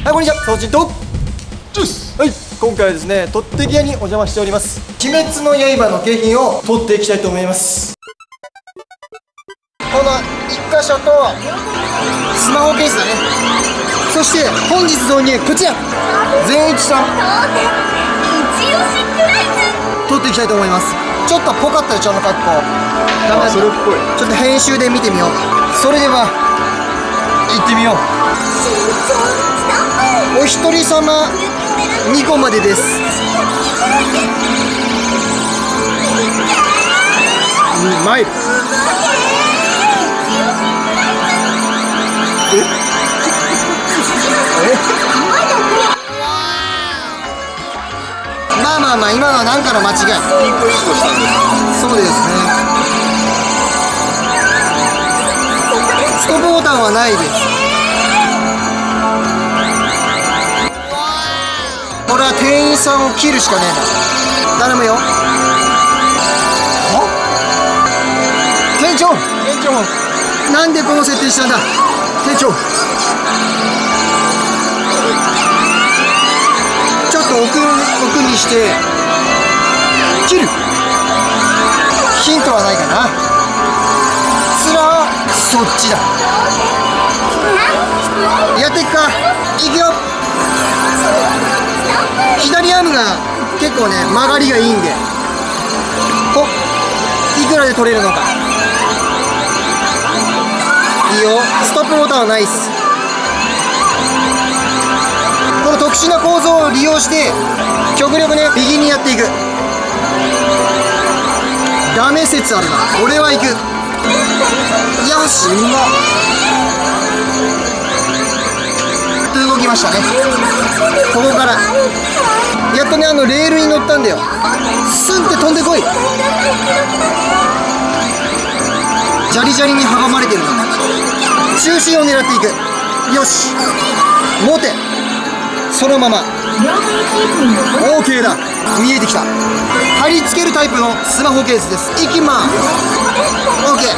はい、こんにちは、そうちんとはい、今回はですね、とってき屋にお邪魔しております。鬼滅の刃の景品を取っていきたいと思います。この1箇所とスマホケースだね。そして本日導入、こちら善一さん取っていきたいと思います。ちょっとぽかったでしょ、あの格好。それっぽい。ちょっと編集で見てみよう。それでは行ってみよう。お一人様2個までです。マイルまあ今のは何かの間違い。ピンク1個したんです。そうですね。ストップボタンはないです。これは店員さんを切るしかねえな。頼むよ。は？店長なんでこの設定したんだ。店長ちょっと奥にして切る。ヒントはないかな。つらはそっちだ。やっていくか。いくよ。左アームが結構ね曲がりがいいんで、いくらで取れるのか。いいよ。ストップボタンはないっす。この特殊な構造を利用して極力ね右にやっていく。ダメ説あるな。俺は行く。よし、と動きましたね。ここからやっとねレールに乗ったんだよ。スンって飛んでこい。ジャリジャリに阻まれてるな。中心を狙っていく。よし、持て。そのまま OK だ。見えてきた。貼り付けるタイプのスマホケースです。いきます。 OK。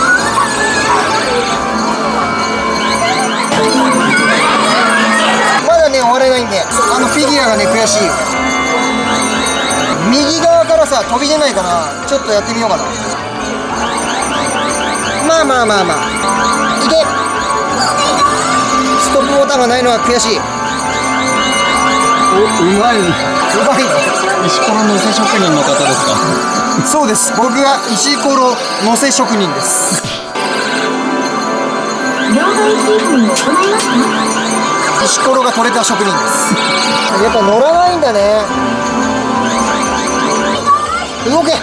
まだね終われないんで、フィギュアがね悔しいよ。右側からさ飛び出ないかな。ちょっとやってみようかな。まあいけ。ストップボタンがないのは悔しい。 うまいの。石ころ乗せ職人の方ですか？ そうです、僕が石ころ乗せ職人です。石ころが取れた職人です。やっぱ乗らないんだね。動け。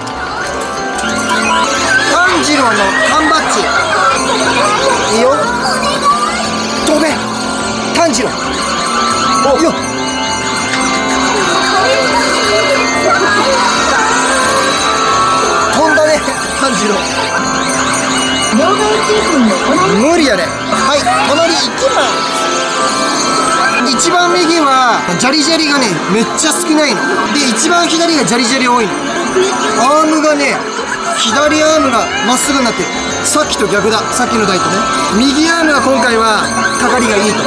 炭治郎の缶バッジ。いいよ。飛べ炭治郎。およっ。飛んだね炭治郎。無理やね。はい、隣行きます。一番右はジャリジャリがねめっちゃ少ないので、一番左がジャリジャリ多いの。アームがね、左アームがまっすぐになってる。さっきと逆だ。さっきの台とね。右アームが今回はかかりがいいと。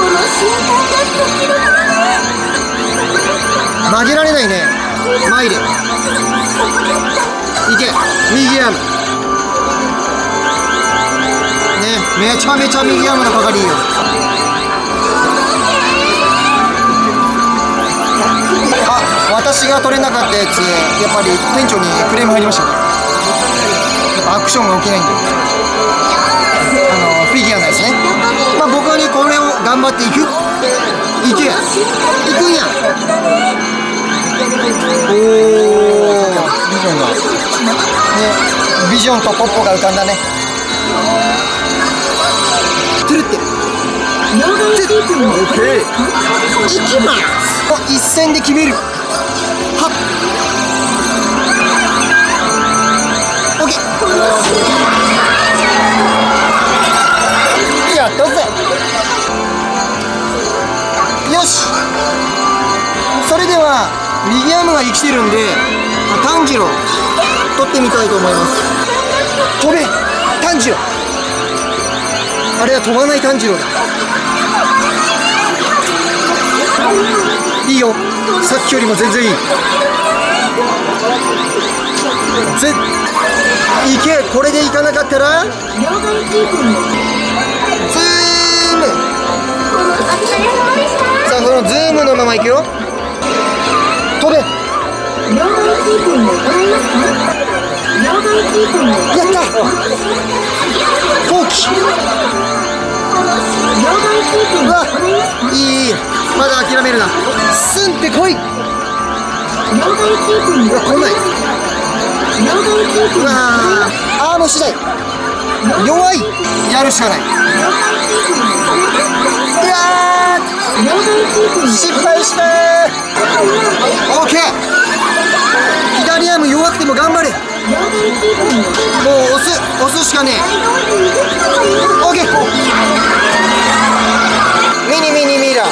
曲げられないね。前でいけ。右アームね、めちゃめちゃ右アームのかかりいいよ。あ、私が取れなかったやつ、やっぱり店長にクレーム入りましたね。やっぱアクションが起きないんで、フィギュアのやつね。まあ僕はねこれを頑張っていく。いけ、いくんや。おお、 ビジョンがね、 ビジョンとポッポが浮かんだね。トゥルってオッケー。いきます。一戦で決める。はっ、オッケー。やったぜ。よし、それでは右アームが生きてるんで炭治郎取ってみたいと思います。飛べ炭治郎。あれは飛ばない炭治郎だ。 いいよ、さっきよりも全然いい。いけ、これでいかなかったらズーム。さあ、このズームのままいくよ。飛べ。やった放棄。うわ、いい、まだ諦めるな。スンってこい。うわ、来ない。うわー、アーム次第弱い。やるしかない。うわー、失敗したー。オーケー。左アーム弱くても頑張れ。もう押すしかねえ。オーケー。ミニミラー。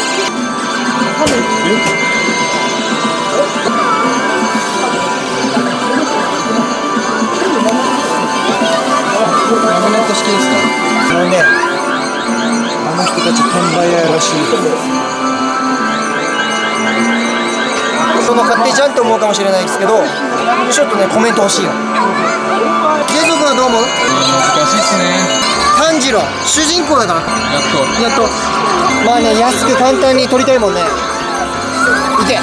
マグネット式ですか？ もうね、あの人たち転売屋らしい。その勝手じゃんって思うかもしれないですけど、ちょっとねコメント欲しいよ。ジェイソン君はどう思う？ 難しいっすね。 炭治郎主人公だから。 やっとまあね、安く簡単に取りたいもんね。いけ。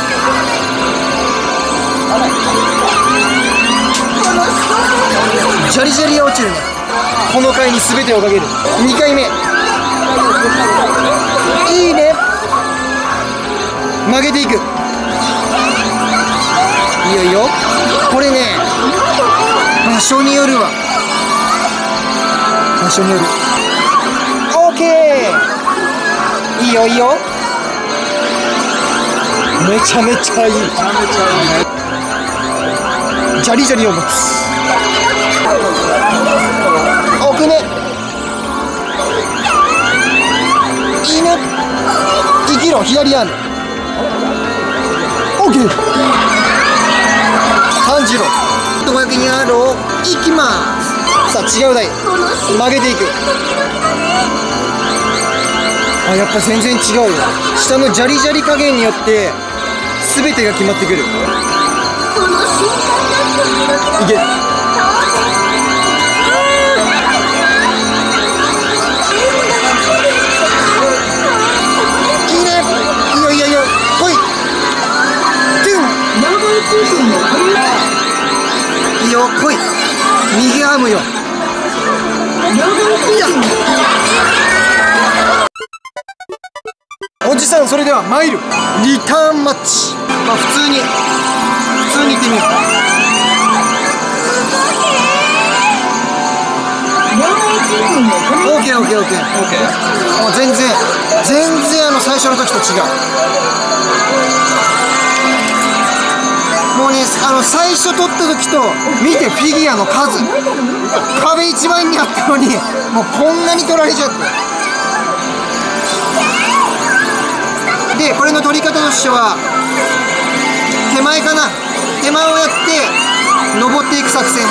ジャリジャリが落ちるね。この回に全てをかける。2回目いいね。曲げていく。いいよいいよ。これね、場所によるわ。場所による。オーケー。いいよいいよ。めちゃめちゃいい。ジャリジャリを持つ。奥ね。いいね。生きろ、左アーム。オーケー。炭治郎500ヤードをいきます。さあ違う台曲げていく。あ、やっぱ全然違うよ。下のジャリジャリ加減によって全てが決まってくる。いけ。いいね。いいよいいよいいよ。来い。トゥン。いいよ、来い。右アームよ。いや。おじさん、それでは参る。リターンマッチ。まあ普通にいってみよう。オーケーオーケーオーケーオーケー。もう全然最初の時と違う。もうね、最初撮った時と見て、フィギュアの数、壁一番にあったのにもうこんなに取られちゃって。でこれの取り方としては手前かな。手前をやって登っていく作戦。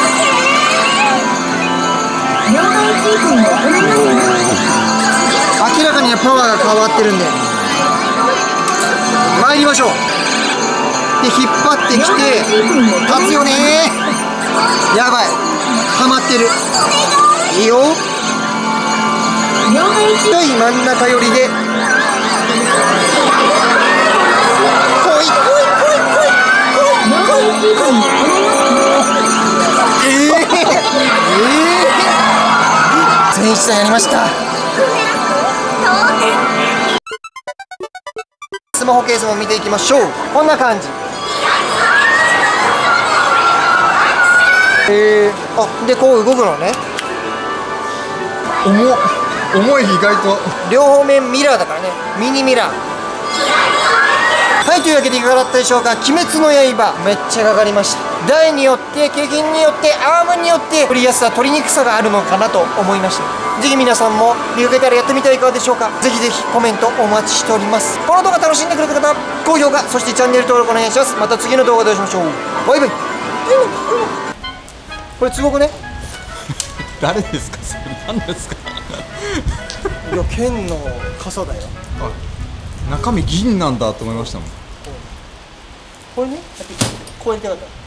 明らかにねパワーが変わってるんで参りましょう。で引っ張ってきて立つよね。やばい、はまってる。いいよ。真ん中寄りで全一さんやりました。スマホケースも見ていきましょう。こんな感じ。あ、でこう動くのね。 重い。意外と両方面ミラーだからね。ミニミラー。はい、というわけでいかがだったでしょうか。鬼滅の刃めっちゃかかりました。台によって景品によってアームによって取りやすさ取りにくさがあるのかなと思いました。ぜひ皆さんも見かけたらやってみてはいかがでしょうか。ぜひぜひコメントお待ちしております。この動画楽しんでくれた方、高評価、そしてチャンネル登録お願いします。また次の動画でお会いしましょう。バイバイ。これすごくね。 誰ですかそれ？何ですか？ いや、剣の傘だよ。 中身銀なんだと思いましたもん。 これねこうやりたかった。